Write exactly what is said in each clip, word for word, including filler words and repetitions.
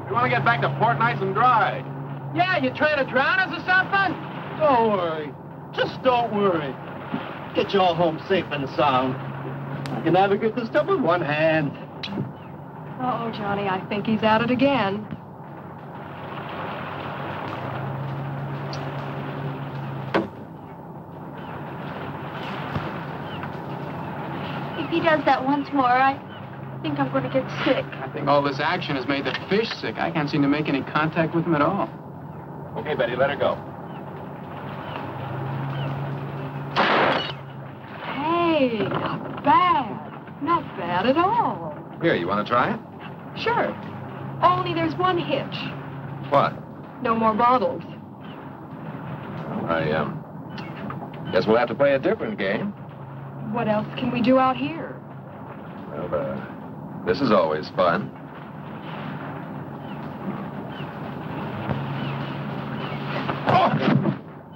We want to get back to port nice and dry. Yeah, you trying to drown us or something? Don't worry. Just don't worry. Get you all home safe and sound. I can navigate this stuff with one hand. Uh-oh, Johnny, I think he's at it again. If he does that once more, I think I'm going to get sick. I think all this action has made the fish sick. I can't seem to make any contact with him at all. Okay, Betty, let her go. Hey, not bad. Not bad at all. Here, you want to try it? Sure. Only there's one hitch. What? No more bottles. I, um, guess we'll have to play a different game. What else can we do out here? Well, uh, this is always fun. Oh!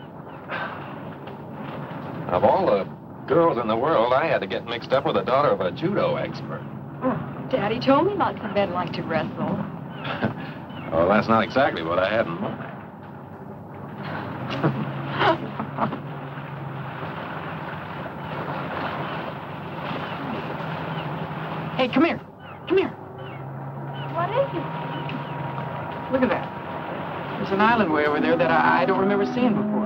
Of all the girls in the world, I had to get mixed up with the daughter of a judo expert. Oh, Daddy told me lots of men like to wrestle. Well, that's not exactly what I had in mind. Hey, come here. Come here. What is it? Look at that. There's an island way over there that I, I don't remember seeing before.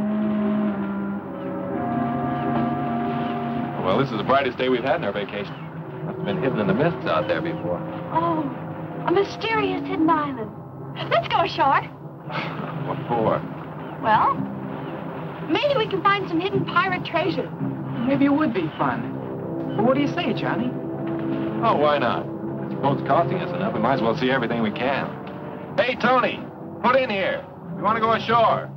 Well, this is the brightest day we've had in our vacation. Must have been hidden in the mists out there before. Oh, a mysterious hidden island. Let's go ashore. What for? Well, maybe we can find some hidden pirate treasure. Maybe it would be fun. Well, what do you say, Johnny? Oh, why not? This boat's costing us enough. We might as well see everything we can. Hey, Tony, put in here. We want to go ashore.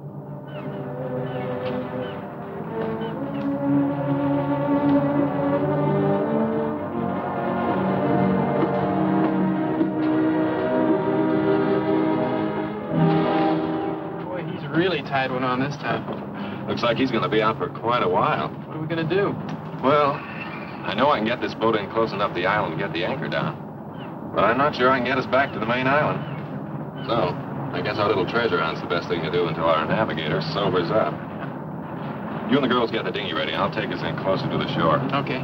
Boy, he's really tied one on this time. Looks like he's going to be out for quite a while. What are we going to do? Well, I know I can get this boat in close enough to the island and get the anchor down. But I'm not sure I can get us back to the main island. So, I guess our little treasure hunt's the best thing to do until our navigator sobers up. You and the girls get the dinghy ready. I'll take us in closer to the shore. Okay.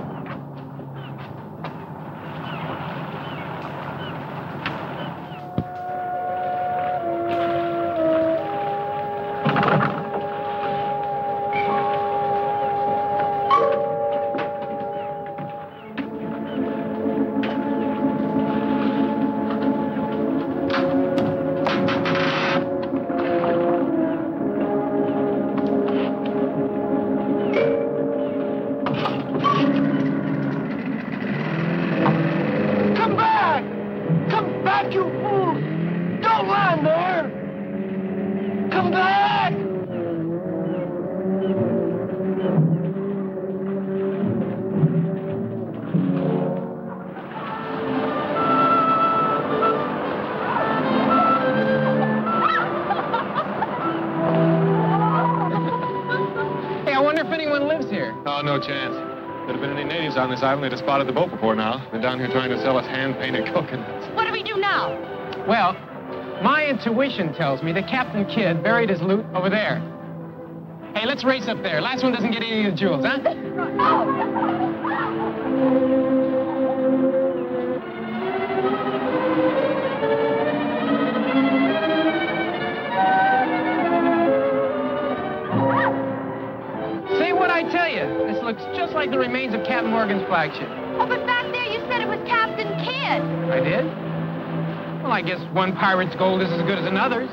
No chance. Could have been any natives on this island. They'd have spotted the boat before now. Been down here trying to sell us hand-painted coconuts. What do we do now? Well, my intuition tells me that Captain Kidd buried his loot over there. Hey, let's race up there. Last one doesn't get any of the jewels, huh? I tell you, this looks just like the remains of Captain Morgan's flagship. Oh, but back there you said it was Captain Kidd. I did? Well, I guess one pirate's gold is as good as another's.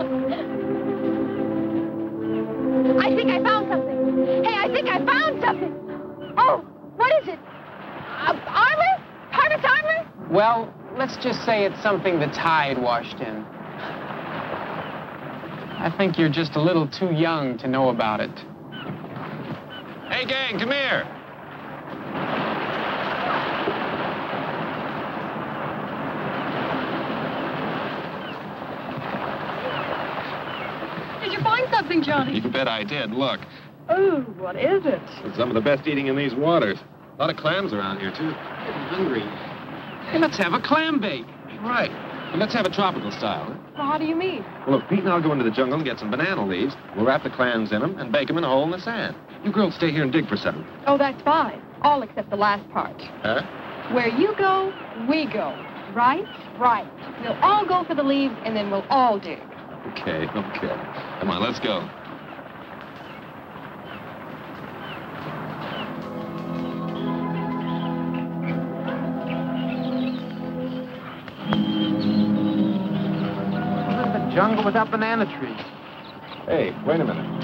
I think I found something. Hey, I think I found something. Oh, what is it? Uh, armor? Pirate's armor? Well, let's just say it's something the tide washed in. I think you're just a little too young to know about it. Hey, gang, come here. Did you find something, Johnny? You bet I did. Look. Oh, what is it? It's some of the best eating in these waters. A lot of clams around here, too. I'm hungry. Hey, let's have a clam bake. Right. But let's have a tropical style. Huh? Well, how do you mean? Well, look, Pete and I'll go into the jungle and get some banana leaves. We'll wrap the clams in them and bake them in a hole in the sand. You girls stay here and dig for something. Oh, that's fine. All except the last part. Huh? Where you go, we go. Right? Right. We'll all go for the leaves, and then we'll all dig. Okay, okay. Come on, let's go. This is the jungle without banana trees. Hey, wait a minute.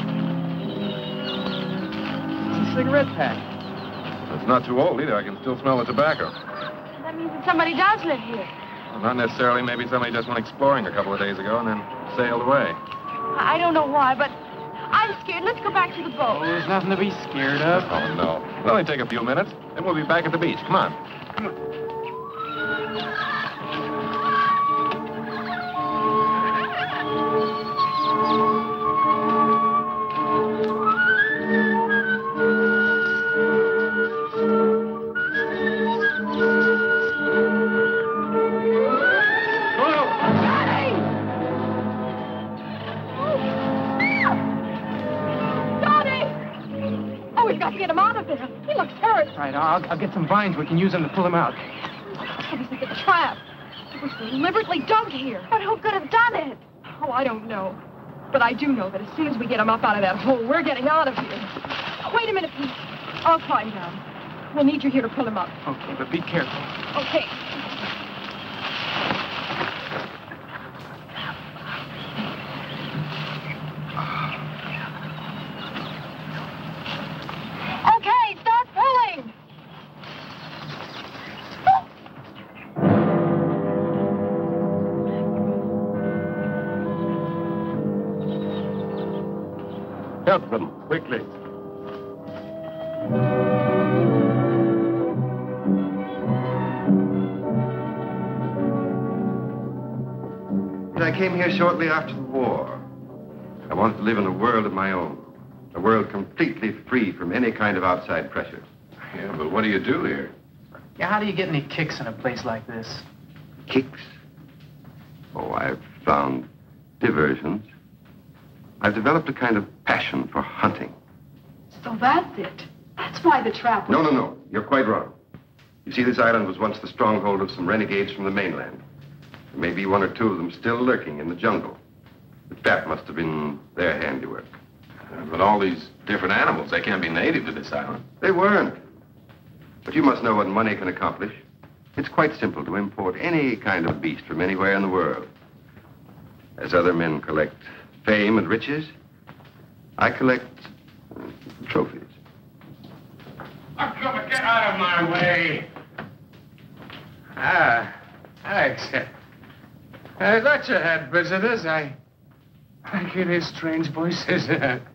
It's a cigarette pack. It's not too old either. I can still smell the tobacco. That means that somebody does live here. Well, not necessarily. Maybe somebody just went exploring a couple of days ago and then sailed away. I don't know why, but I'm scared. Let's go back to the boat. Oh, there's nothing to be scared of. Oh, no. It'll only take a few minutes, then we'll be back at the beach. Come on. Come on. Get him out of there. He looks hurt. All right, I'll, I'll get some vines. We can use them to pull him out. It was like a trap. It was deliberately dug here. But who could have done it? Oh, I don't know. But I do know that as soon as we get him up out of that hole, we're getting out of here. Wait a minute, Pete. I'll climb down. We'll need you here to pull him up. Okay, but be careful. Okay. Okay, start pulling. Help them, quickly. I came here shortly after the war. I wanted to live in a world of my own. A world completely free from any kind of outside pressures. Yeah, but what do you do here? Yeah, how do you get any kicks in a place like this? Kicks? Oh, I've found diversions. I've developed a kind of passion for hunting. So that's it. That's why the trap was... No, no, no. You're quite wrong. You see, this island was once the stronghold of some renegades from the mainland. There may be one or two of them still lurking in the jungle. But that must have been their handiwork. Uh, but all these different animals, they can't be native to this island. They weren't. But you must know what money can accomplish. It's quite simple to import any kind of beast from anywhere in the world. As other men collect fame and riches, I collect uh, trophies. Oh, come on, get out of my way. Ah, Alex. I thought you had visitors. I, I can hear strange voices.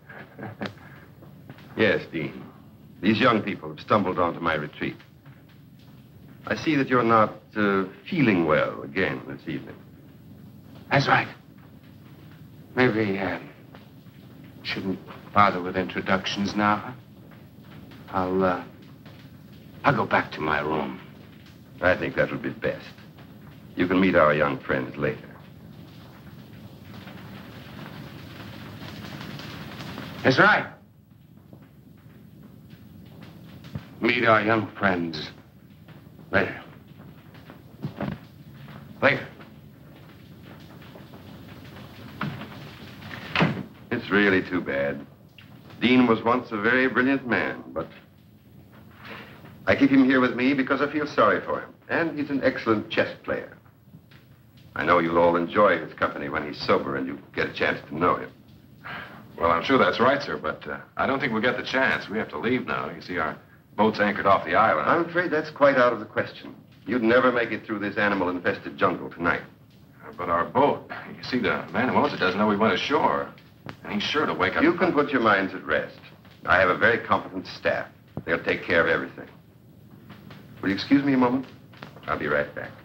Yes, Dean. These young people have stumbled onto my retreat. I see that you're not uh, feeling well again this evening. That's right. Maybe uh, shouldn't bother with introductions now. I'll, uh, I'll go back to my room. I think that would be best. You can meet our young friends later. That's right. Meet our young friends later. Later. It's really too bad. Dean was once a very brilliant man, but I keep him here with me because I feel sorry for him. And he's an excellent chess player. I know you'll all enjoy his company when he's sober and you get a chance to know him. Well, I'm sure that's right, sir, but uh, I don't think we'll get the chance. We have to leave now. You see, our boat's anchored off the island. I'm afraid that's quite out of the question. You'd never make it through this animal-infested jungle tonight. Uh, but our boat, you see, the man who owns it doesn't know we went ashore. And he's sure to wake up... You can put your minds at rest. I have a very competent staff. They'll take care of everything. Will you excuse me a moment? I'll be right back.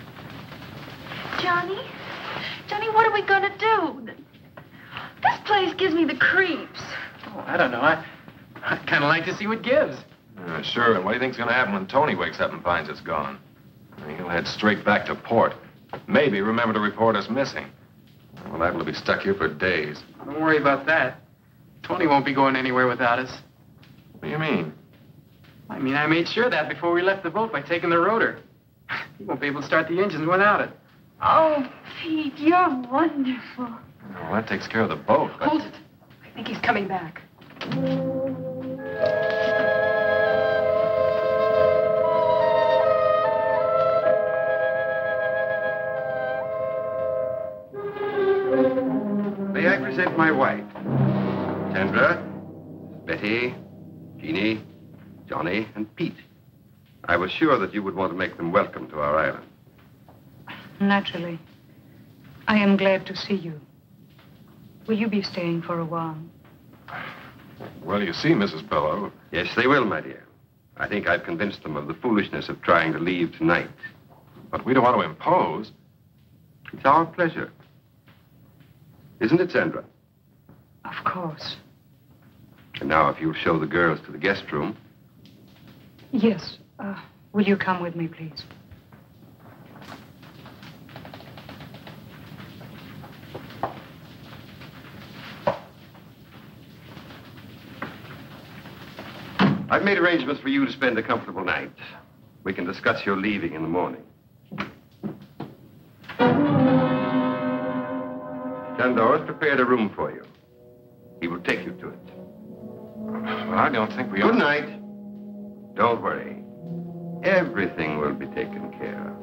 Johnny? Johnny, what are we going to do? This place gives me the creeps. Oh, I don't know. I, I'd kind of like to see what gives. Uh, sure, and what do you think's going to happen when Tony wakes up and finds it's gone? He'll head straight back to port. Maybe remember to report us missing. Well, liable to be stuck here for days. Don't worry about that. Tony won't be going anywhere without us. What do you mean? I mean, I made sure that before we left the boat by taking the rotor. He won't be able to start the engines without it. Oh, Pete, you're wonderful. Well, that takes care of the boat. But... Hold it. I think he's coming back. May I present my wife? Sandra, Betty, Jeannie, Johnny, and Pete. I was sure that you would want to make them welcome to our island. Naturally. I am glad to see you. Will you be staying for a while? Well, you see, Missus Balleau. Yes, they will, my dear. I think I've convinced them of the foolishness of trying to leave tonight. But we don't want to impose. It's our pleasure. Isn't it, Sandra? Of course. And now, if you'll show the girls to the guest room. Yes. Uh, will you come with me, please? I've made arrangements for you to spend a comfortable night. We can discuss your leaving in the morning. Sandor has prepared a room for you. He will take you to it. Well, I don't think we... Good night. Don't worry. Everything will be taken care of.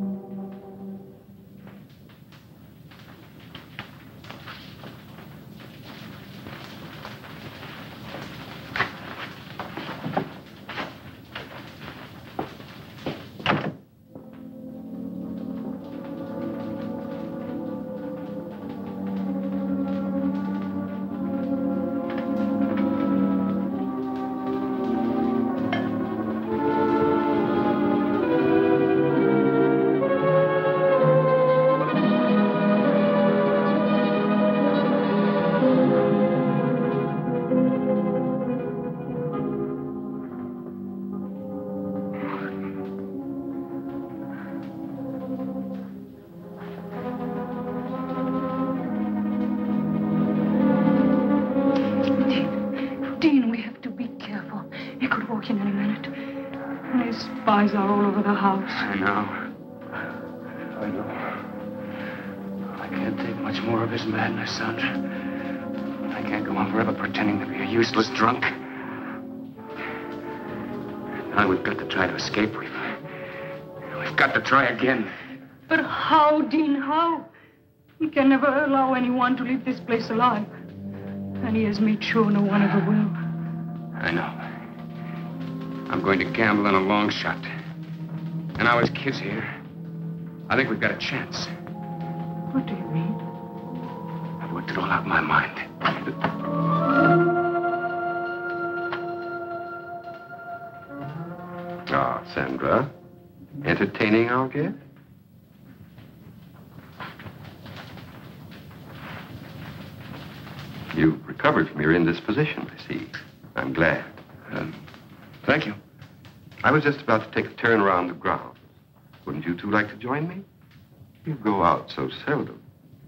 Spies are all over the house. I know. I know. I can't take much more of his madness, Sandra. I can't go on forever pretending to be a useless drunk. Now we've got to try to escape. We've, we've got to try again. But how, Dean, how? He can never allow anyone to leave this place alive. And he has made sure no one ever will. I know. I'm going to gamble on a long shot. And now his kid's here. I think we've got a chance. What do you mean? I've worked it all out in my mind. Ah, Sandra. Entertaining our guest? You've recovered from your indisposition, I see. I'm glad. Um, thank you. I was just about to take a turn around the grounds. Wouldn't you two like to join me? You go out so seldom.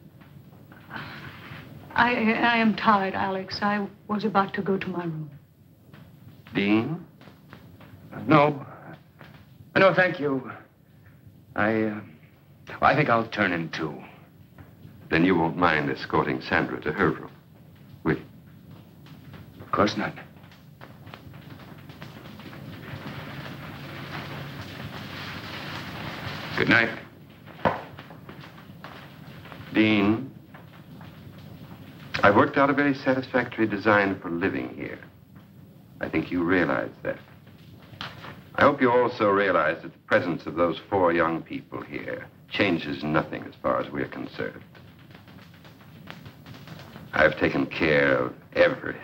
I, I am tired, Alex. I was about to go to my room. Dean? Uh, no. Uh, no, thank you. I, uh, well, I think I'll turn in, too. Then you won't mind escorting Sandra to her room, will you? Of course not. Good night. Dean, I've worked out a very satisfactory design for living here. I think you realize that. I hope you also realize that the presence of those four young people here changes nothing as far as we're concerned. I've taken care of everything.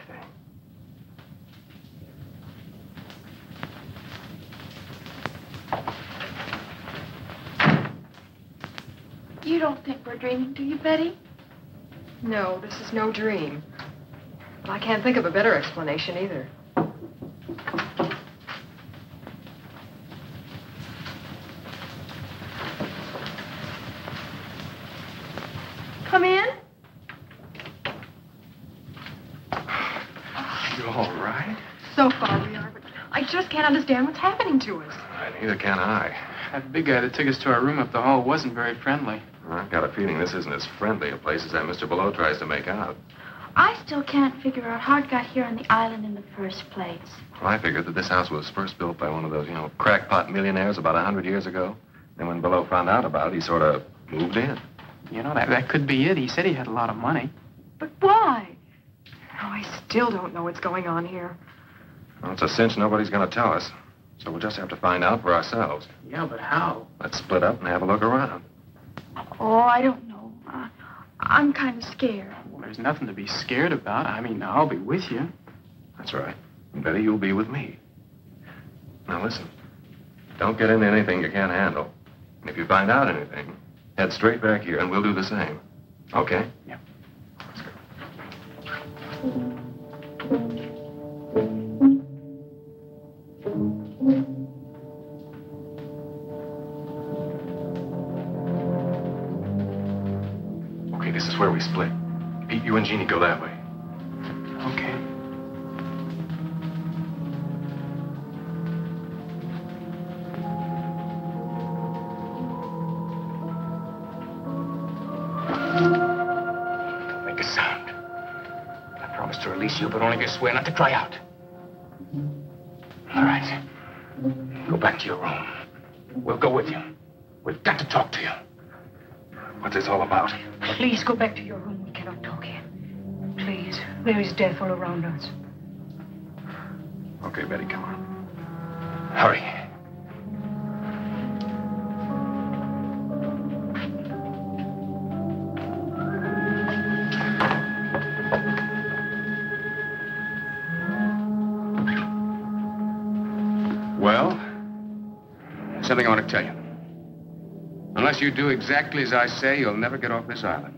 You don't think we're dreaming, do you, Betty? No, this is no dream. But I can't think of a better explanation either. Come in. You all right? So far we are, but I just can't understand what's happening to us. Uh, neither can I. That big guy that took us to our room up the hall wasn't very friendly. I've got a feeling this isn't as friendly a place as that Mister Balleau tries to make out. I still can't figure out how it got here on the island in the first place. Well, I figured that this house was first built by one of those, you know, crackpot millionaires about a hundred years ago. And when Balleau found out about it, he sort of moved in. You know, that, that could be it. He said he had a lot of money. But why? Oh, I still don't know what's going on here. Well, it's a cinch nobody's going to tell us. So we'll just have to find out for ourselves. Yeah, but how? Let's split up and have a look around. Oh, I don't know. Uh, I'm kind of scared. Well, there's nothing to be scared about. I mean, I'll be with you. That's right. And Betty, you'll be with me. Now, listen. Don't get into anything you can't handle. And if you find out anything, head straight back here and we'll do the same. Okay? Yeah. Let's go. Okay, this is where we split. Pete, you and Jeannie go that way. Okay. Don't make a sound. I promise to release you, but only if you swear not to cry out. All right. Go back to your room. We'll go with you. We've got to talk to you. What's this all about? Please go back to your room. We cannot talk here. Please. There is death all around us. Okay, Betty, come on. Hurry. Well, there's something I want to tell you. Unless you do exactly as I say, you'll never get off this island.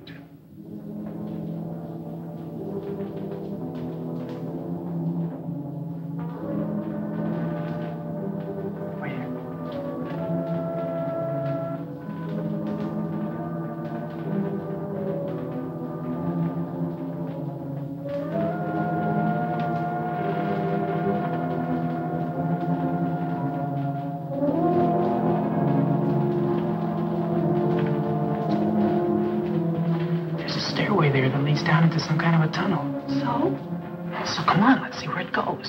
There that leads down into some kind of a tunnel. So? So come on, let's see where it goes.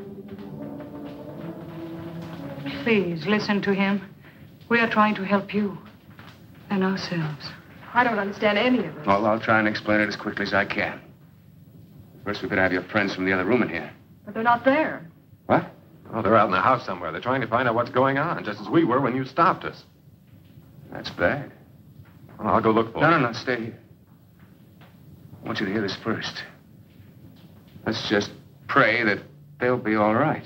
Please, listen to him. We are trying to help you and ourselves. I don't understand any of this. Well, I'll try and explain it as quickly as I can. First, we better have your friends from the other room in here. But they're not there. What? Oh, they're out in the house somewhere. They're trying to find out what's going on, just as we were when you stopped us. That's bad. Well, I'll go look for No, them. no, no, stay here. I want you to hear this first. Let's just pray that they'll be all right.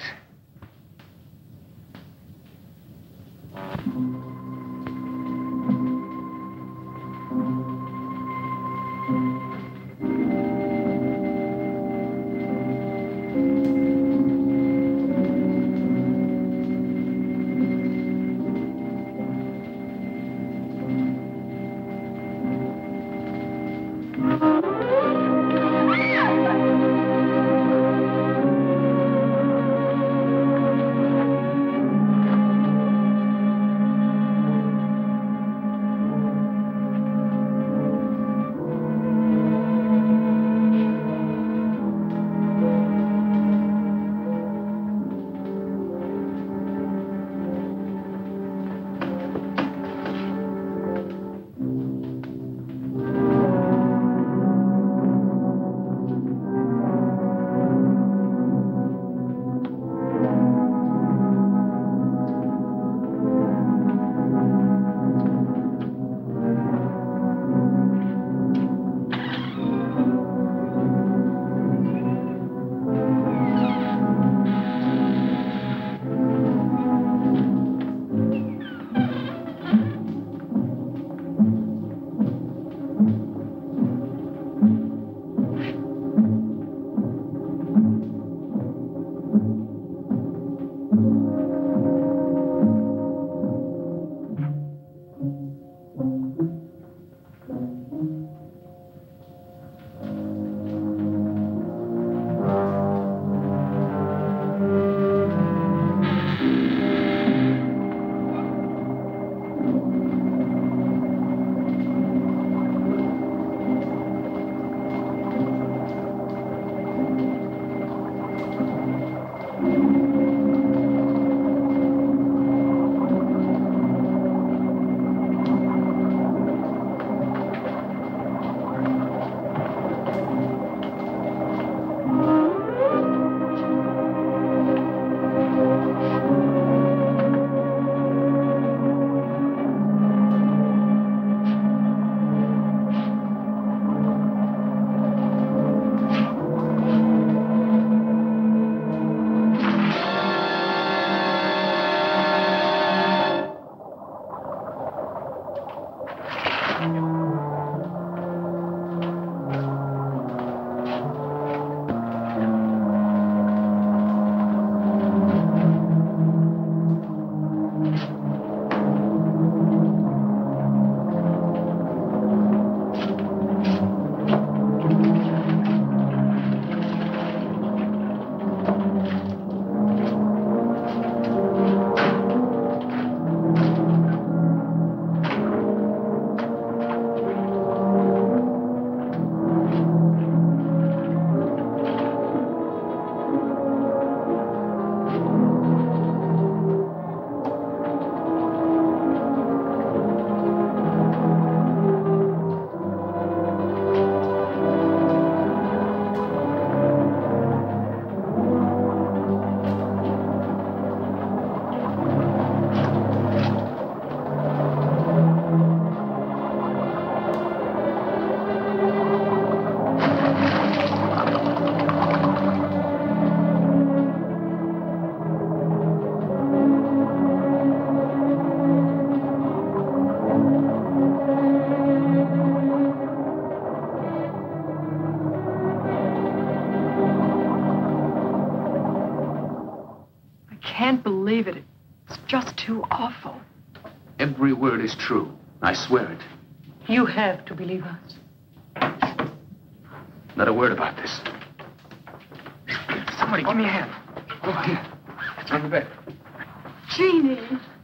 can't believe it. It's just too awful. Every word is true. I swear it. You have to believe us. Not a word about this. Somebody, give me a hand. Go here. It's on the bed. Jeannie.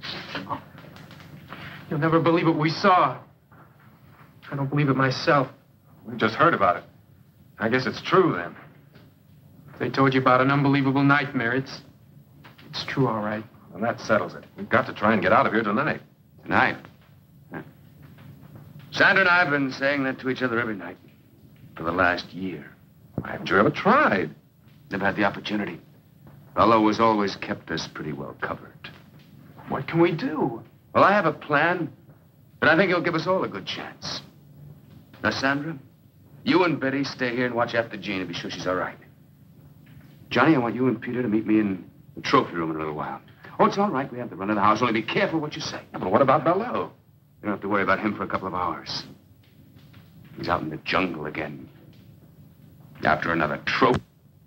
You'll never believe what we saw. I don't believe it myself. We just heard about it. I guess it's true, then. If they told you about an unbelievable nightmare, it's... it's true, all right. Well, that settles it. We've got to try and get out of here tonight. Tonight? Huh. Sandra and I have been saying that to each other every night for the last year. Why haven't you ever tried? Never had the opportunity. Balleau has always kept us pretty well covered. What can we do? Well, I have a plan, but I think it'll give us all a good chance. Now, Sandra, you and Betty stay here and watch after Jean and be sure she's all right. Johnny, I want you and Peter to meet me in the trophy room in a little while. Oh, it's all right. We have the run of the house. Only be careful what you say. Yeah, but what about Balleau? You don't have to worry about him for a couple of hours. He's out in the jungle again. After another trophy.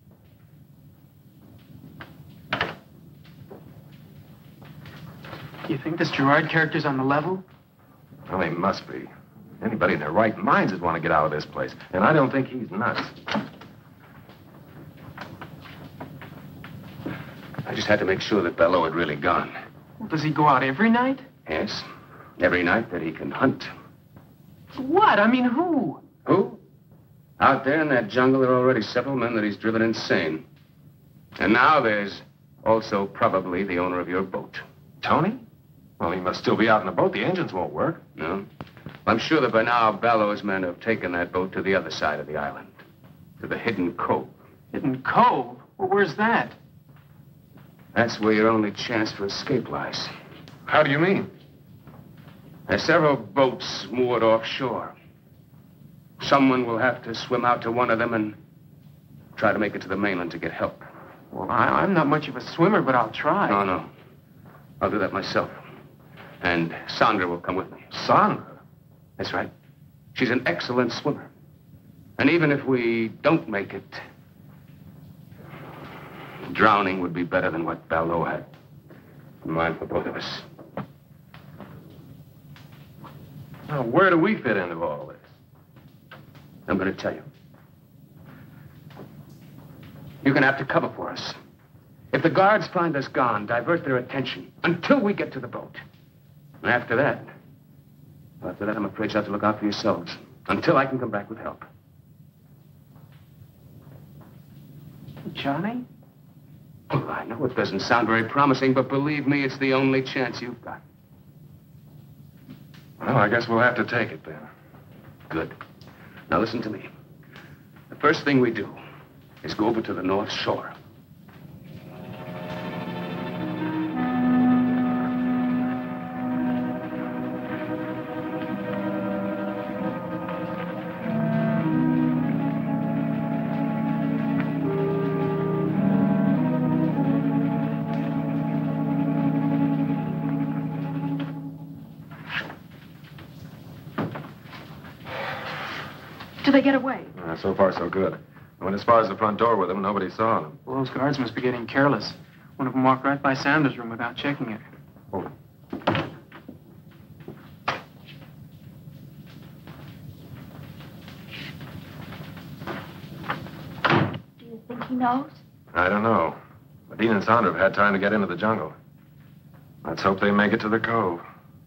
You think this Gerard character's on the level? Well, he must be. Anybody in their right minds would want to get out of this place. And I don't think he's nuts. I just had to make sure that Balleau had really gone. Well, does he go out every night? Yes. Every night that he can hunt. What? I mean, who? Who? Out there in that jungle, there are already several men that he's driven insane. And now there's also probably the owner of your boat. Tony? Well, he must still be out in the boat. The engines won't work. No? I'm sure that by now Balleau's men have taken that boat to the other side of the island. To the hidden cove. Hidden Cove? Well, where's that? That's where your only chance for escape lies. How do you mean? There's several boats moored offshore. Someone will have to swim out to one of them and try to make it to the mainland to get help. Well, I, I'm not much of a swimmer, but I'll try. No, no. I'll do that myself. And Sandra will come with me. Sandra? That's right. She's an excellent swimmer. And even if we don't make it, drowning would be better than what Balleau had in mind for both of us. Now, where do we fit into all this? I'm going to tell you. You're going to have to cover for us. If the guards find us gone, divert their attention until we get to the boat. And after that, after that, I'm afraid you'll have to look out for yourselves until I can come back with help. Johnny? Well, I know it doesn't sound very promising, but believe me, it's the only chance you've got. Well, I guess we'll have to take it then. Good. Now listen to me. The first thing we do is go over to the North Shore. Do they get away? Uh, so far, so good. I went as far as the front door with them. Nobody saw them. Well, those guards must be getting careless. One of them walked right by Sanders' room without checking it. Oh. Do you think he knows? I don't know. But Dean and Sandra have had time to get into the jungle. Let's hope they make it to the cove.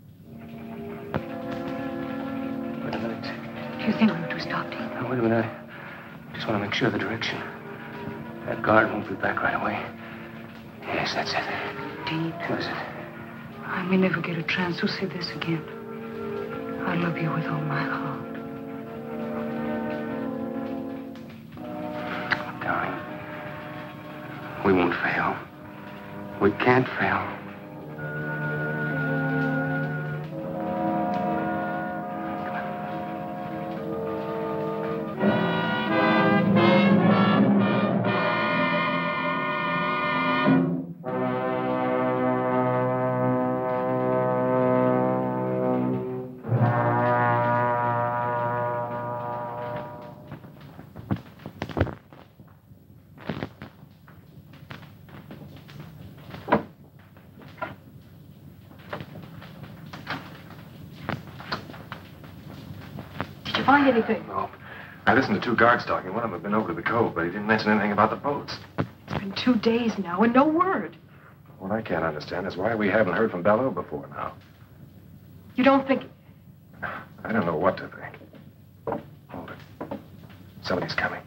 Wait a minute. Do you think we ought to stop, Dean? Now, wait a minute. I just want to make sure of the direction. That guard won't be back right away. Yes, that's it. Dean, What is it? I may never get a chance to say this again. I love you with all my heart. Darling, we won't fail. We can't fail. find anything? No. I listened to two guards talking. One of them had been over to the cove, but he didn't mention anything about the boats. It's been two days now and no word. What I can't understand is why we haven't heard from Balleau before now. You don't think... I don't know what to think. Hold it. Somebody's coming.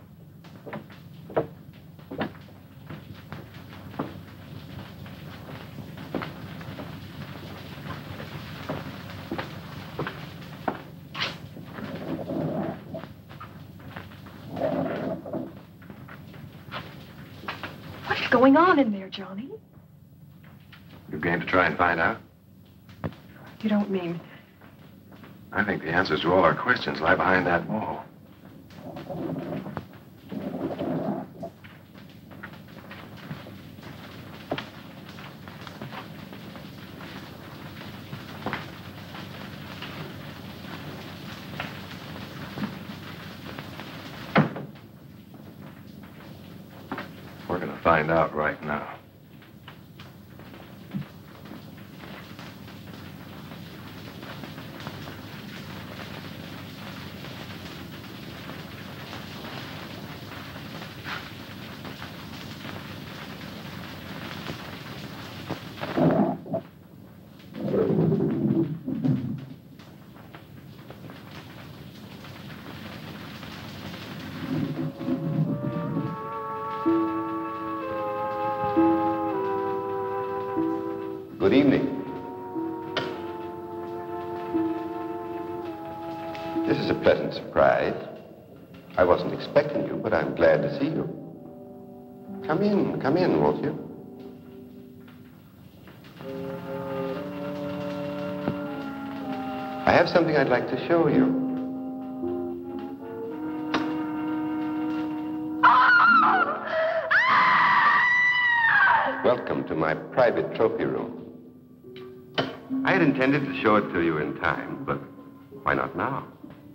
What's going on in there, Johnny? You game to try and find out? You don't mean... I think the answers to all our questions lie behind that wall. We're going to find out right now. Good evening. This is a pleasant surprise. I wasn't expecting you, but I'm glad to see you. Come in, come in, won't you? I have something I'd like to show you. Welcome to my private trophy room. I had intended to show it to you in time, but why not now?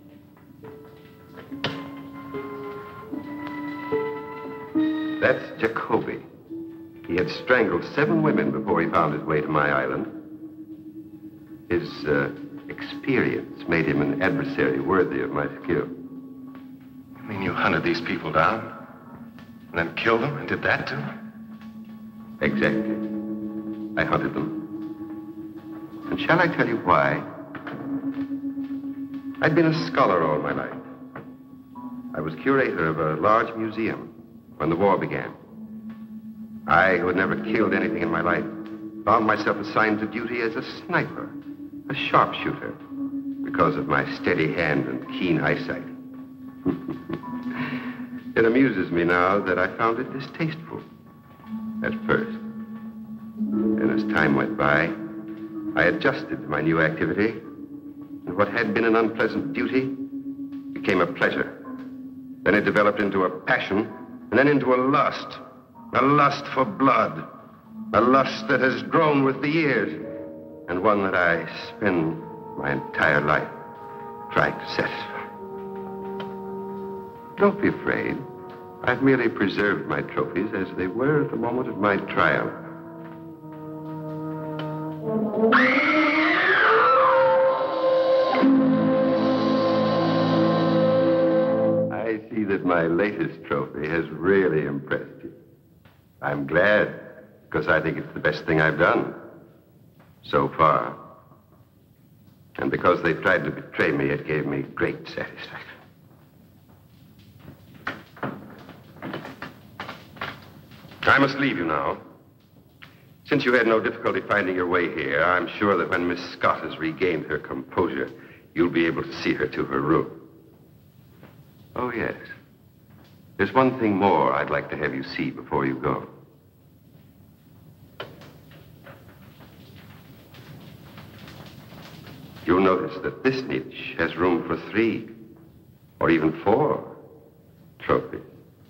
That's Jacoby. He had strangled seven women before he found his way to my island. His uh, experience made him an adversary worthy of my skill. You mean you hunted these people down, and then killed them, and did that to them? Exactly. I hunted them. And shall I tell you why? I'd been a scholar all my life. I was curator of a large museum when the war began. I, who had never killed anything in my life, found myself assigned to duty as a sniper, a sharpshooter, because of my steady hand and keen eyesight. It amuses me now that I found it distasteful at first. And as time went by, I adjusted to my new activity, and what had been an unpleasant duty became a pleasure. Then it developed into a passion, and then into a lust, a lust for blood, a lust that has grown with the years, and one that I spend my entire life trying to satisfy. Don't be afraid. I've merely preserved my trophies as they were at the moment of my triumph. I see that my latest trophy has really impressed you. I'm glad, because I think it's the best thing I've done so far. And because they tried to betray me, it gave me great satisfaction. I must leave you now. Since you had no difficulty finding your way here, I'm sure that when Miss Scott has regained her composure, you'll be able to see her to her room. Oh, yes. There's one thing more I'd like to have you see before you go. You'll notice that this niche has room for three, or even four, trophies.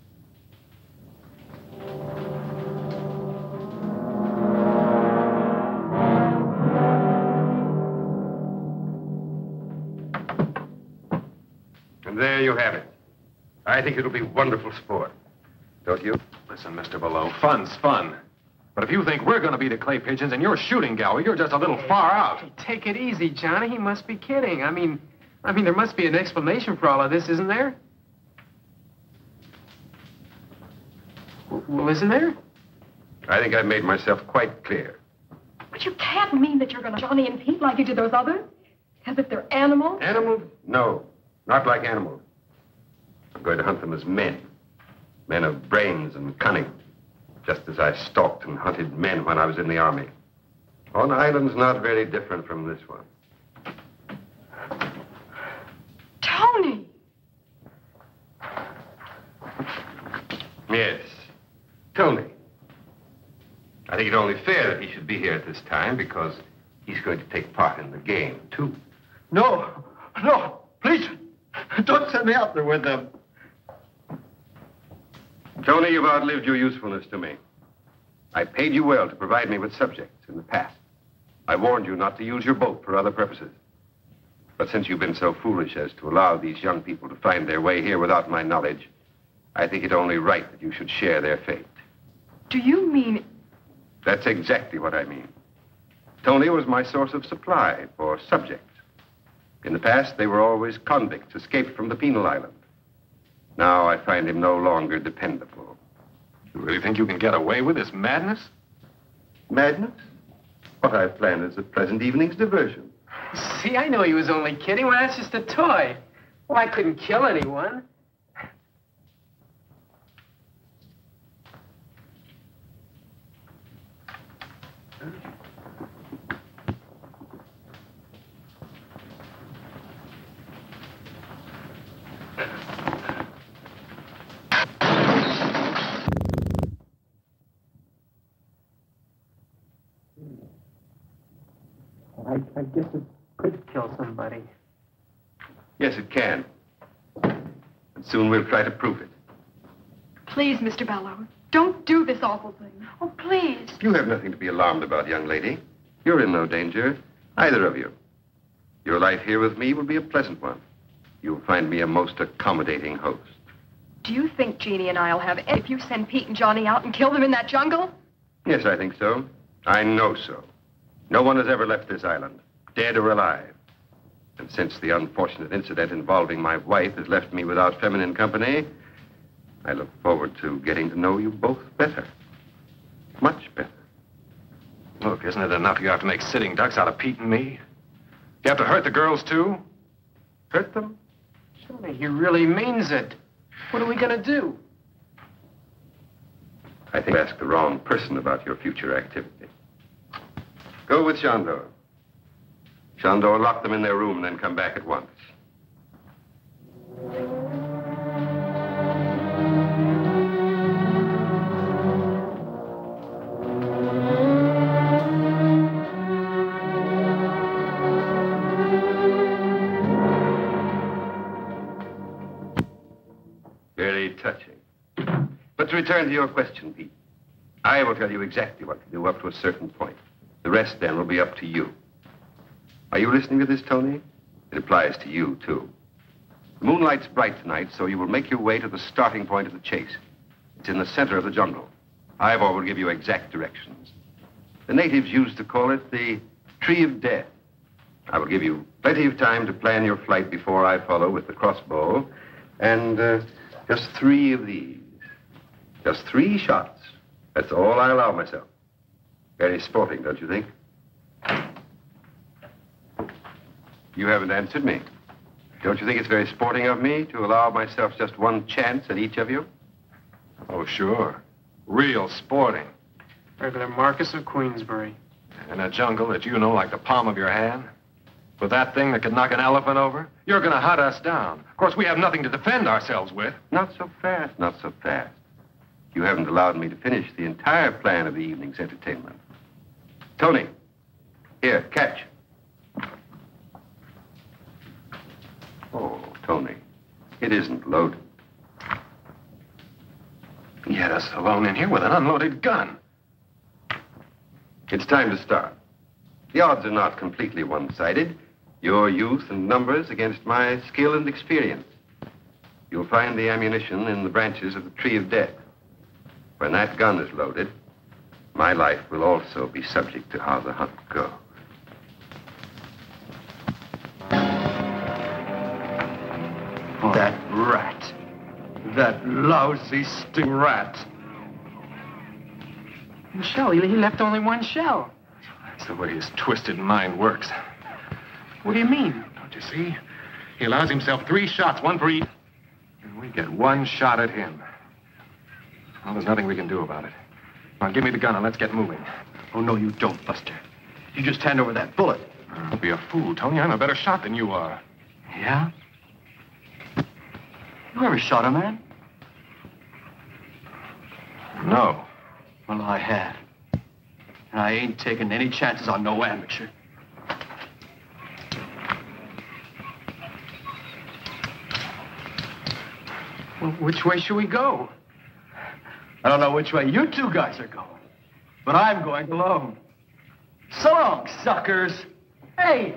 And there you have it. I think it'll be wonderful sport. Don't you? Listen, Mister Balleau, fun's fun. But if you think we're going to be the clay pigeons in your shooting gallery, you're just a little far out. Hey, take it easy, Johnny. He must be kidding. I mean, I mean, there must be an explanation for all of this, isn't there? Well, isn't there? I think I've made myself quite clear. But you can't mean that you're going to Johnny and Pete like you did those others? As if they're animals? Animals? No, not like animals. I'm going to hunt them as men. Men of brains and cunning. Just as I stalked and hunted men when I was in the army. On islands not very different from this one. Tony! Yes, Tony. I think it's only fair that he should be here at this time because he's going to take part in the game, too. No, no, please, don't send me out there with them. Tony, you've outlived your usefulness to me. I paid you well to provide me with subjects in the past. I warned you not to use your boat for other purposes. But since you've been so foolish as to allow these young people to find their way here without my knowledge, I think it only right that you should share their fate. Do you mean... That's exactly what I mean. Tony was my source of supply for subjects. In the past, they were always convicts escaped from the penal island. Now I find him no longer dependable. You really think you can get away with this madness? Madness? What I've planned is a pleasant evening's diversion. See, I know he was only kidding. Well, that's just a toy. Well, I couldn't kill anyone. I, I guess it could kill somebody. Yes, it can. And soon we'll try to prove it. Please, Mister Balleau, don't do this awful thing. Oh, please. You have nothing to be alarmed about, young lady. You're in no danger, either of you. Your life here with me will be a pleasant one. You'll find me a most accommodating host. Do you think Jeannie and I'll have any... if you send Pete and Johnny out and kill them in that jungle? Yes, I think so. I know so. No one has ever left this island, dead or alive. And since the unfortunate incident involving my wife has left me without feminine company, I look forward to getting to know you both better. Much better. Look, isn't it enough you have to make sitting ducks out of Pete and me? You have to hurt the girls, too? Hurt them? Johnny, he really means it. What are we going to do? I think you asked the wrong person about your future activity. Go with Chandor. Chandor, lock them in their room and then come back at once. Very touching. But to return to your question, Pete, I will tell you exactly what to do up to a certain point. The rest, then, will be up to you. Are you listening to this, Tony? It applies to you, too. The moonlight's bright tonight, so you will make your way to the starting point of the chase. It's in the center of the jungle. Ivor will give you exact directions. The natives used to call it the Tree of Death. I will give you plenty of time to plan your flight before I follow with the crossbow. And uh, just three of these. Just three shots. That's all I allow myself. Very sporting, don't you think? You haven't answered me. Don't you think it's very sporting of me to allow myself just one chance at each of you? Oh, sure. Real sporting. Regular Marquis of Queensbury. In a jungle that you know like the palm of your hand? With that thing that could knock an elephant over? You're going to hunt us down. Of course, we have nothing to defend ourselves with. Not so fast, not so fast. You haven't allowed me to finish the entire plan of the evening's entertainment. Tony, here, catch. Oh, Tony, it isn't loaded. He had us alone in here with an unloaded gun. It's time to start. The odds are not completely one-sided. Your youth and numbers against my skill and experience. You'll find the ammunition in the branches of the Tree of Death. When that gun is loaded, my life will also be subject to how the hunt goes. rat. That lousy sting rat. Shell, he he left only one shell. That's the way his twisted mind works. What do you mean? Don't you see? He allows himself three shots, one for each. And we get one shot at him. Well, there's nothing we can do about it. Now, give me the gun and let's get moving. Oh, no, you don't, Buster. You just hand over that bullet. Don't be a fool, Tony. I'm a better shot than you are. Yeah? You ever shot a man? No. Well, I have. And I ain't taking any chances on no amateur. Well, which way should we go? I don't know which way you two guys are going, but I'm going alone. So long, suckers. Hey!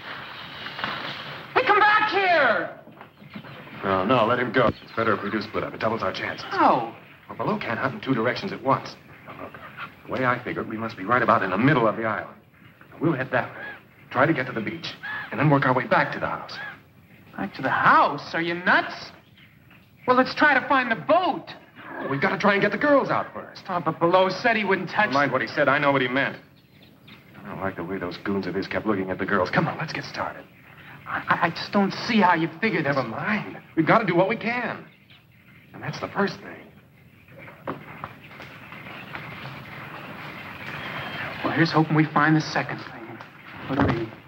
Hey, come back here! No, no, let him go. It's better if we do split up. It doubles our chances. How? Well, Balleau can't hunt in two directions at once. Now, look, the way I figured, we must be right about in the middle of the island. Now, we'll head that way, try to get to the beach, and then work our way back to the house. Back to the house? Are you nuts? Well, let's try to find the boat. Well, we've got to try and get the girls out first. Oh, but Balleau said he wouldn't touch... Never mind what he said. I know what he meant. I don't like the way those goons of his kept looking at the girls. Come on, let's get started. I, I just don't see how you figured this. Never mind. We've got to do what we can. And that's the first thing. Well, here's hoping we find the second thing. What do we...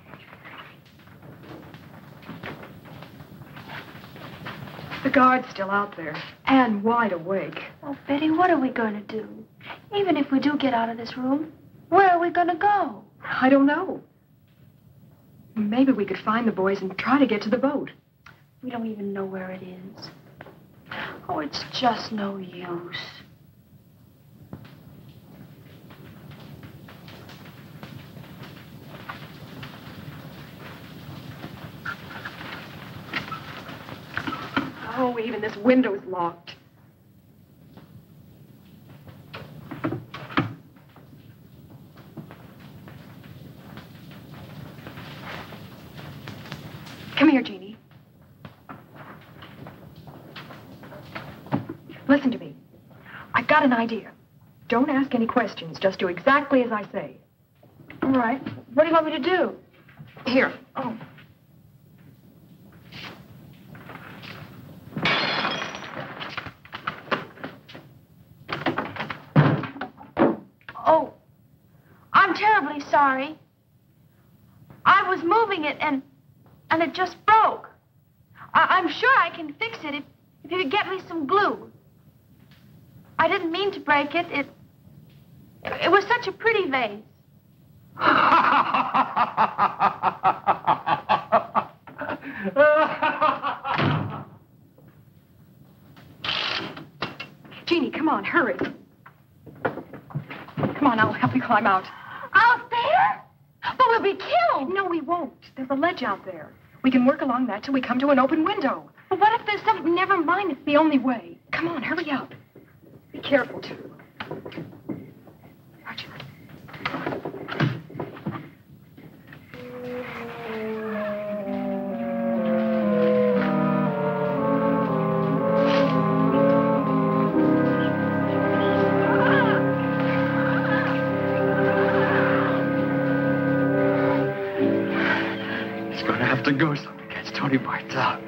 The guard's still out there, and wide awake. Oh, Betty, what are we going to do? Even if we do get out of this room, where are we going to go? I don't know. Maybe we could find the boys and try to get to the boat. We don't even know where it is. Oh, it's just no use. Oh, even this window's locked. Come here, Jeannie. Listen to me. I've got an idea. Don't ask any questions. Just do exactly as I say. All right. What do you want me to do? Here. Oh. Oh, I'm terribly sorry. I was moving it and and it just broke. I I'm sure I can fix it if, if you could get me some glue. I didn't mean to break it. It it was such a pretty vase. Jeannie, come on, hurry. Come on, I'll help you climb out. Out there? But we'll be killed. No, we won't. There's a ledge out there. We can work along that till we come to an open window. But what if there's something... Never mind, it's the only way. Come on, hurry up. Be careful, too. Roger. To go so we catch Tony bites out.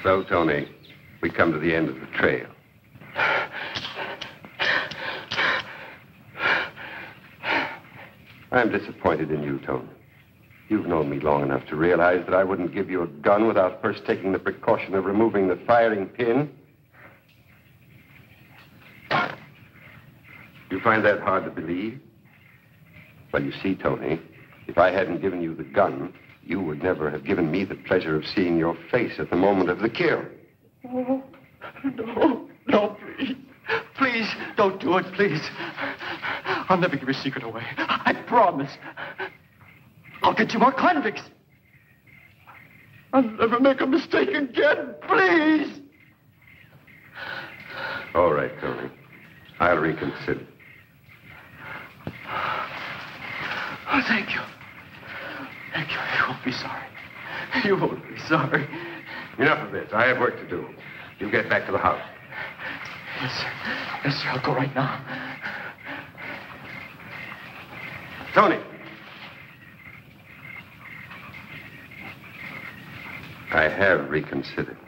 So, Tony, we come to the end of the trail. I'm disappointed in you, Tony. You've known me long enough to realize that I wouldn't give you a gun without first taking the precaution of removing the firing pin. You find that hard to believe? Well, you see, Tony, if I hadn't given you the gun, you would never have given me the pleasure of seeing your face at the moment of the kill. Oh, no, no, please. Please, don't do it, please. I'll never give your secret away. I promise. I'll get you more convicts. I'll never make a mistake again, please. All right, Tony. I'll reconsider. Oh, thank you. Thank you. You won't be sorry. You won't be sorry. Enough of this. I have work to do. You get back to the house. Yes, sir. Yes, sir. I'll go right now. Tony. I have reconsidered.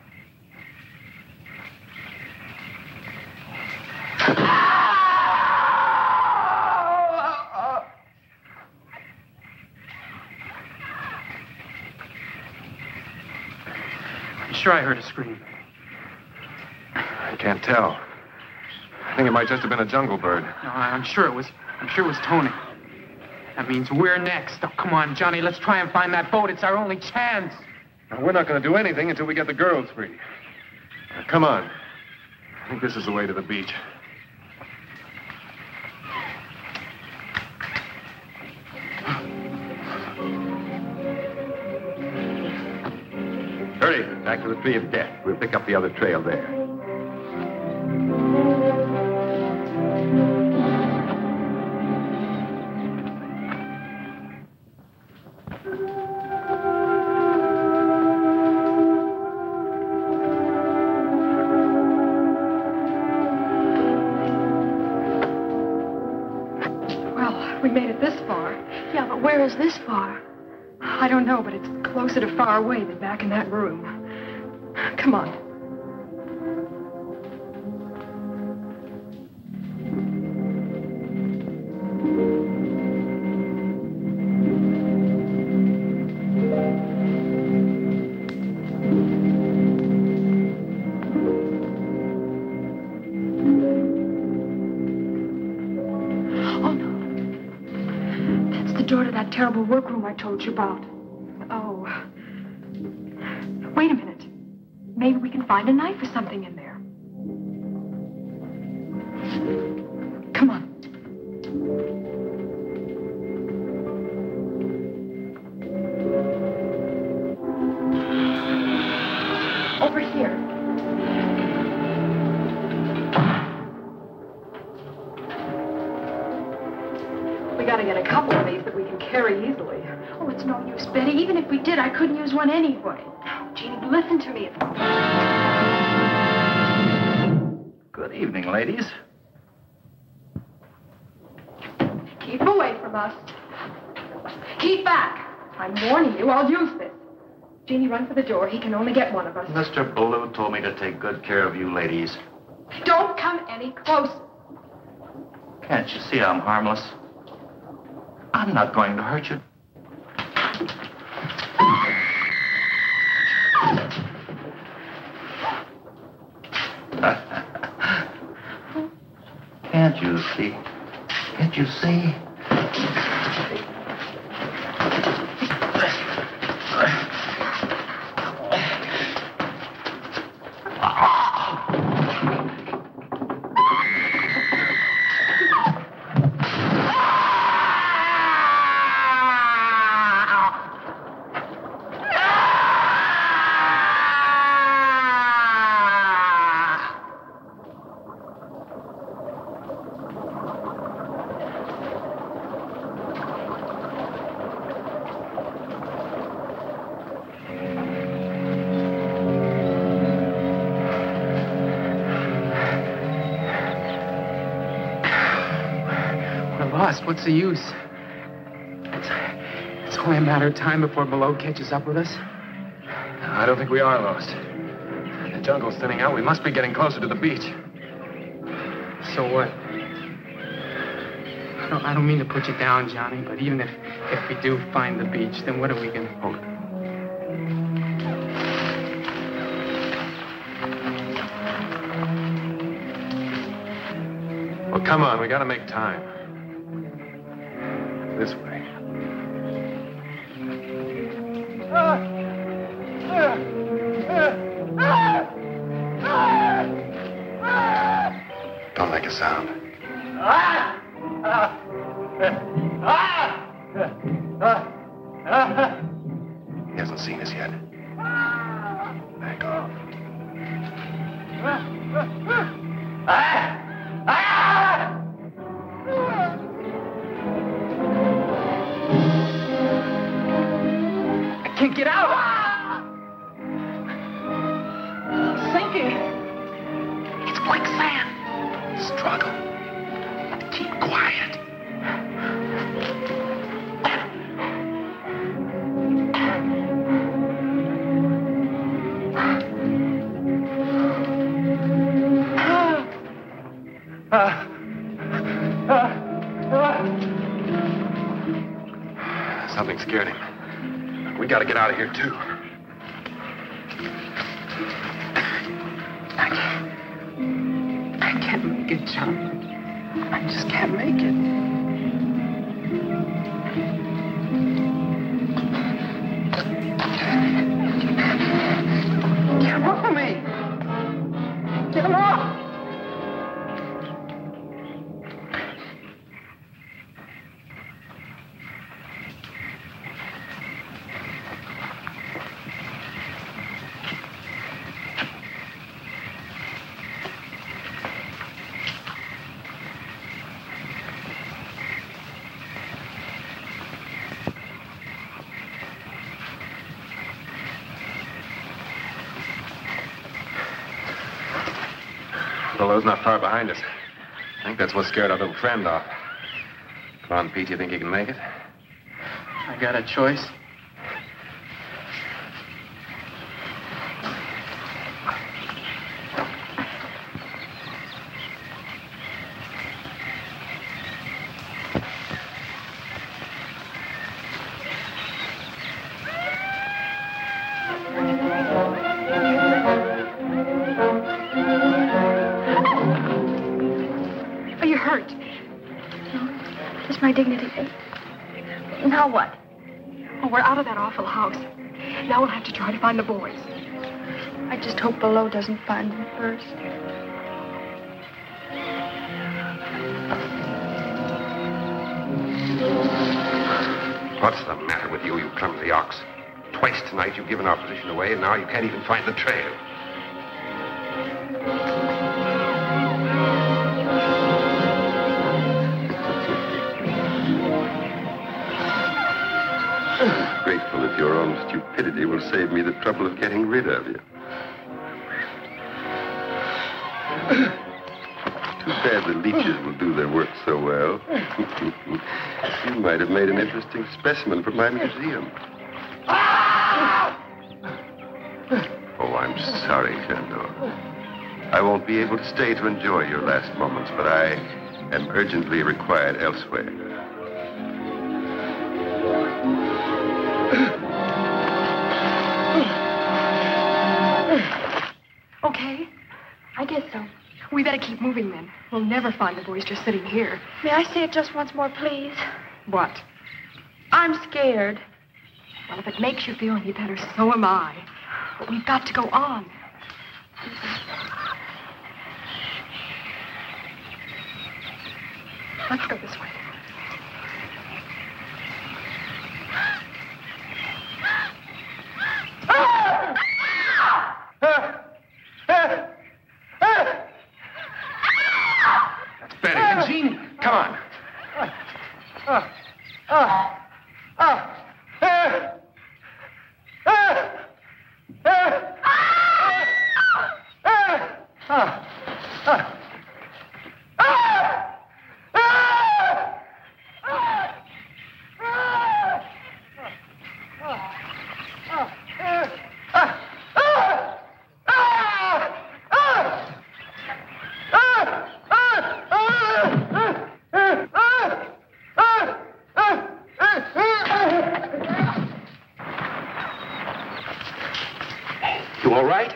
I'm sure I heard a scream. I can't tell. I think it might just have been a jungle bird. No, I'm sure it was. I'm sure it was Tony. That means we're next. Oh, come on, Johnny. Let's try and find that boat. It's our only chance. Now, we're not going to do anything until we get the girls free. Now, come on. I think this is the way to the beach. Hurry, back to the tree of death. We'll pick up the other trail there. We made it this far. Yeah, but where is this far? I don't know, but it's closer to far away than back in that room. Come on. Terrible workroom I told you about. Oh. Wait a minute. Maybe we can find a knife or something in there. Come on. Over here. We gotta get a couple of these that we can carry easily. Oh, it's no use, Betty. Even if we did, I couldn't use one anyway. Oh, Jeannie, listen to me. Good evening, ladies. Keep away from us. Keep back. I'm warning you, I'll use this. Jeannie, run for the door. He can only get one of us. Mister Balleau told me to take good care of you ladies. Don't come any closer. Can't you see I'm harmless? I'm not going to hurt you. Can't you see? Can't you see? What's the use? It's, it's only a matter of time before Balleau catches up with us. I don't think we are lost. jungle's thinning out. We must be getting closer to the beach. So what? I don't, I don't mean to put you down, Johnny, but even if, if we do find the beach, then what are we going to... Hold it. Well, come on. We got to make time. This way. Don't make a sound. He hasn't seen us yet. Back off. I can't get out! Sinking! It's quicksand. Struggle. Keep quiet. Something scared him. We got to get out of here, too. I can't. I can't make it, John. I just can't make it. Get him off of me! Get him off! Balleau's not far behind us. I think that's what scared our little friend off. Come on, Pete, you think you can make it? I got a choice. Dignity. Now what? Oh, we're out of that awful house. Now we'll have to try to find the boys. I just hope Balleau doesn't find them first. What's the matter with you, you clumsy ox? Twice tonight you've given our position away, and now you can't even find the trail. Grateful if your own stupidity will save me the trouble of getting rid of you. Too bad the leeches will do their work so well. You might have made an interesting specimen for my museum. Oh, I'm sorry, Chandor. I won't be able to stay to enjoy your last moments, but I am urgently required elsewhere. Okay, I guess so. We better keep moving then. We'll never find the boys just sitting here. May I say it just once more, please? What? I'm scared. Well, if it makes you feel any better, so am I. But we've got to go on. Let's go this way. That's Betty. And Jeannie, come on. You all right?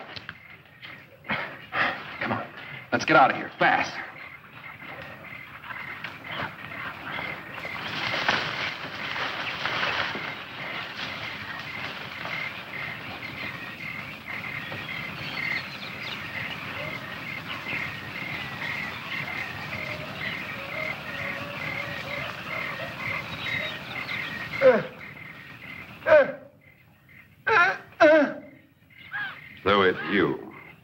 Come on. Let's get out of here, fast. So it's you.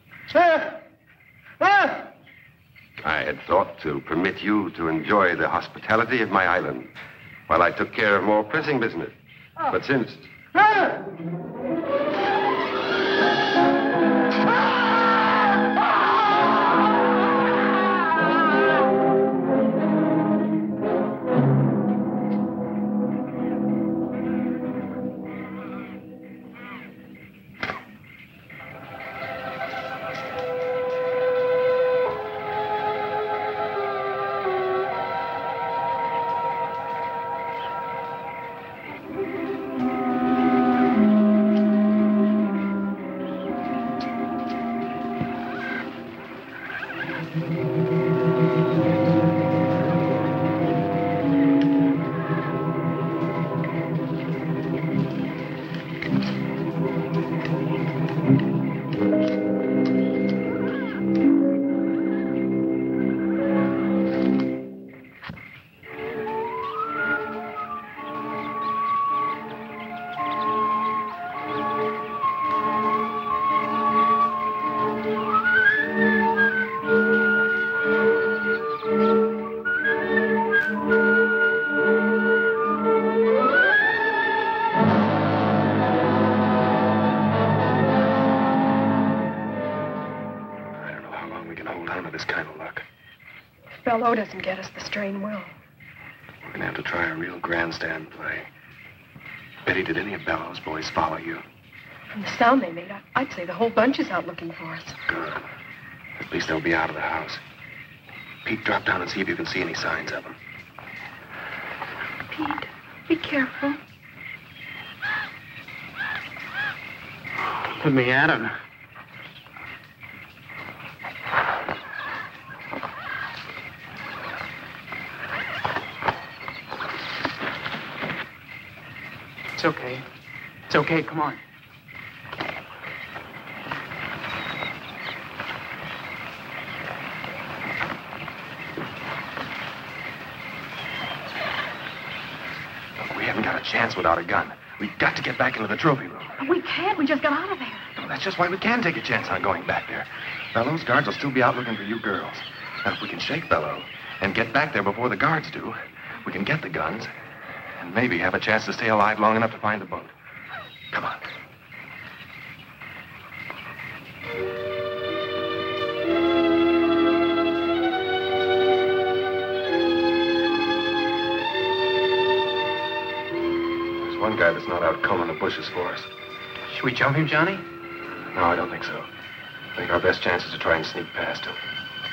I had thought to permit you to enjoy the hospitality of my island while I took care of more pressing business. But since... Balleau doesn't get us, the strain will. We're gonna have to try a real grandstand play. Betty, did any of Balleau's boys follow you? From the sound they made, I, I'd say the whole bunch is out looking for us. Good. At least they'll be out of the house. Pete, drop down and see if you can see any signs of them. Pete, be careful. Put me at him. It's okay. It's okay, come on. Look, we haven't got a chance without a gun. We've got to get back into the trophy room. We can't. We just got out of there. No, that's just why we can take a chance on going back there. Balleau's guards will still be out looking for you girls. And if we can shake Balleau and get back there before the guards do, we can get the guns and maybe have a chance to stay alive long enough to find the boat. Come on. There's one guy that's not out combing the bushes for us. Should we jump him, Johnny? No, I don't think so. I think our best chance is to try and sneak past him.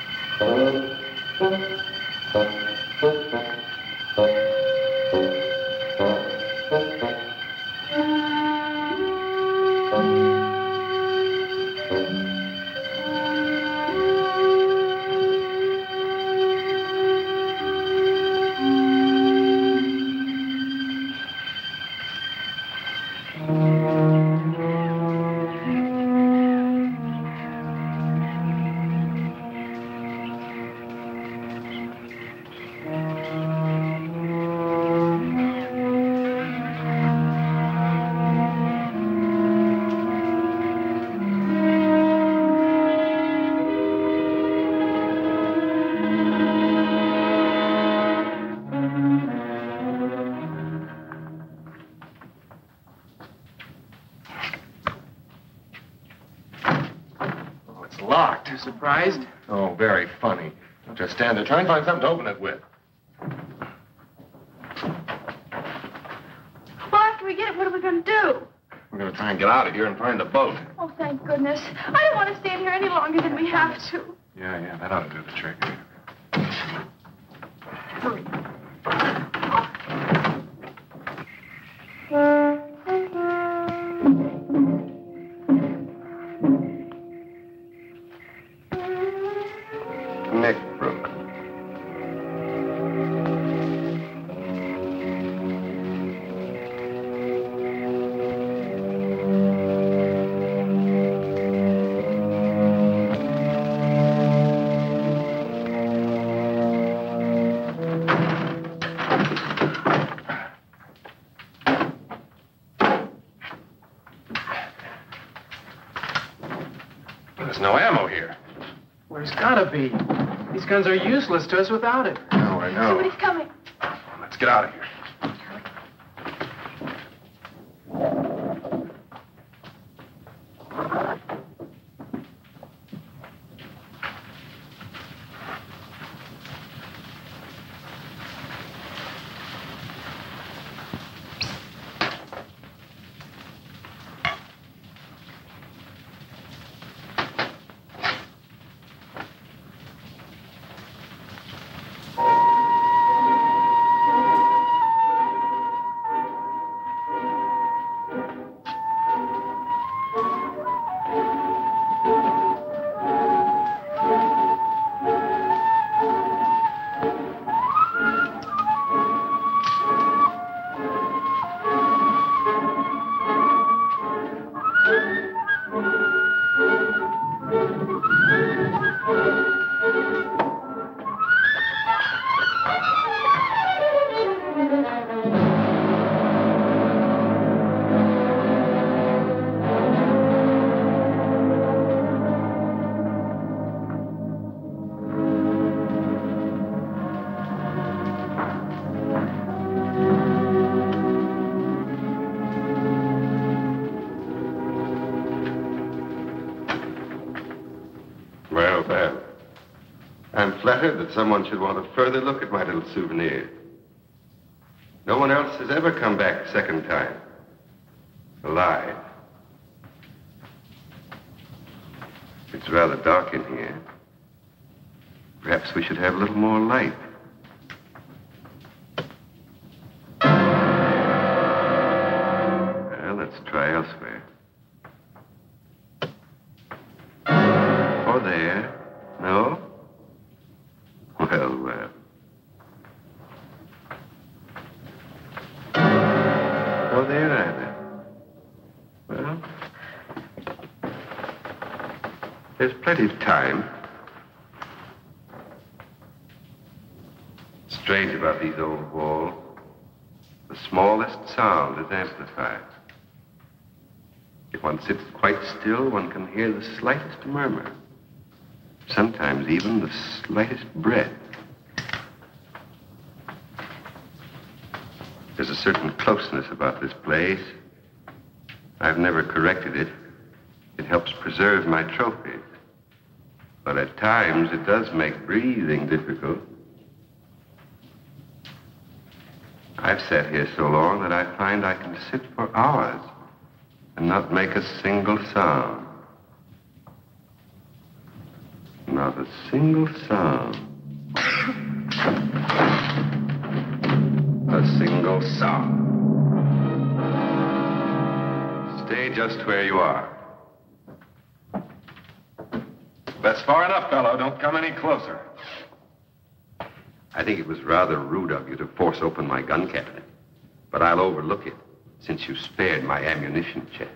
Surprised? Oh, very funny. Don't just stand there. Try and find something to open it with. Well, after we get it, what are we going to do? We're going to try and get out of here and find the boat. Oh, thank goodness. I don't want to stay in here any longer than we have to. Yeah, yeah, that ought to do the trick. Hurry. There's no ammo here. Well, there's gotta be. These guns are useless to us without it. No, I know. Somebody's coming. Let's get out of here. That someone should want a further look at my little souvenir. No one else has ever come back a second time. Alive. It's rather dark in here. Perhaps we should have a little more light. Well, let's try elsewhere. Or there. No? Well, well. Oh, there either. Well, there's plenty of time. Strange about these old walls. The smallest sound is amplified. If one sits quite still, one can hear the slightest murmur. Sometimes even the slightest breath. There's a certain closeness about this place. I've never corrected it. It helps preserve my trophies. But at times it does make breathing difficult. I've sat here so long that I find I can sit for hours and not make a single sound. Not a single sound. A single sound. Stay just where you are. That's far enough, Balleau. Don't come any closer. I think it was rather rude of you to force open my gun cabinet. But I'll overlook it, since you spared my ammunition chest.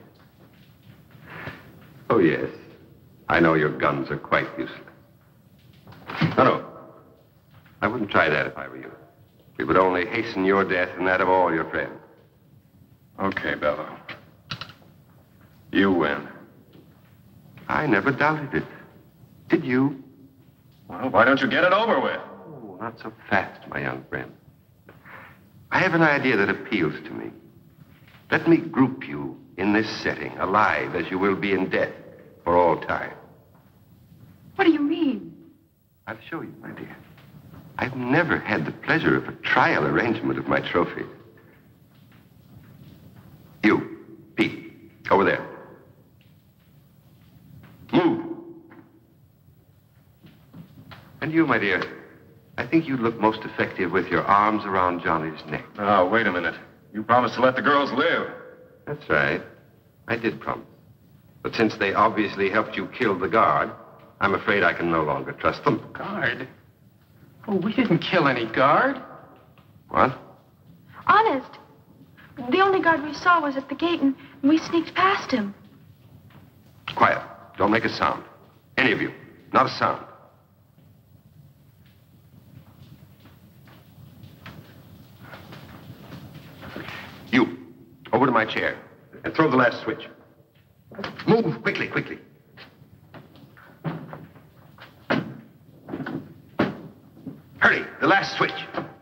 Oh, yes. I know your guns are quite useless. No, no. I wouldn't try that if I were you. It would only hasten your death and that of all your friends. Okay, Balleau. You win. I never doubted it. Did you? Well, why don't you get it over with? Oh, not so fast, my young friend. I have an idea that appeals to me. Let me group you in this setting, alive as you will be in death for all time. What do you mean? I'll show you, my dear. I've never had the pleasure of a trial arrangement of my trophies. You, Pete, over there. Move. And you, my dear, I think you'd look most effective with your arms around Johnny's neck. Oh, wait a minute. You promised to let the girls live. That's right. I did promise. But since they obviously helped you kill the guard, I'm afraid I can no longer trust them. Guard? Oh, we didn't kill any guard. What? Honest. The only guard we saw was at the gate, and we sneaked past him. Quiet. Don't make a sound. Any of you. Not a sound. You, over to my chair, and throw the last switch. Move, quickly, quickly. The last switch.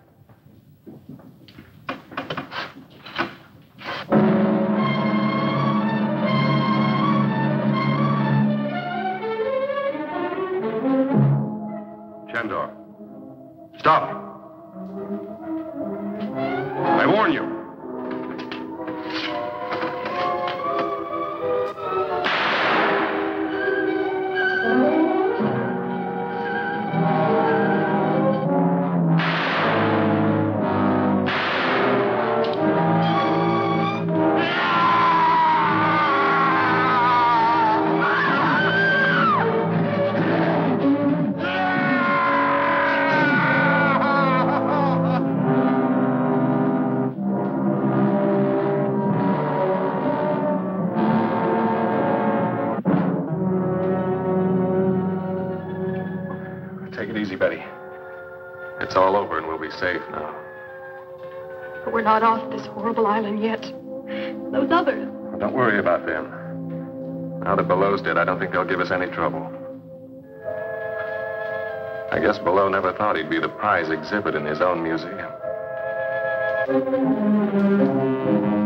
Chandor. Stop. I warn you. It's all over and we'll be safe now. But we're not off this horrible island yet. Those others. Well, don't worry about them. Now that Balleau's dead, I don't think they'll give us any trouble. I guess Balleau never thought he'd be the prize exhibit in his own museum.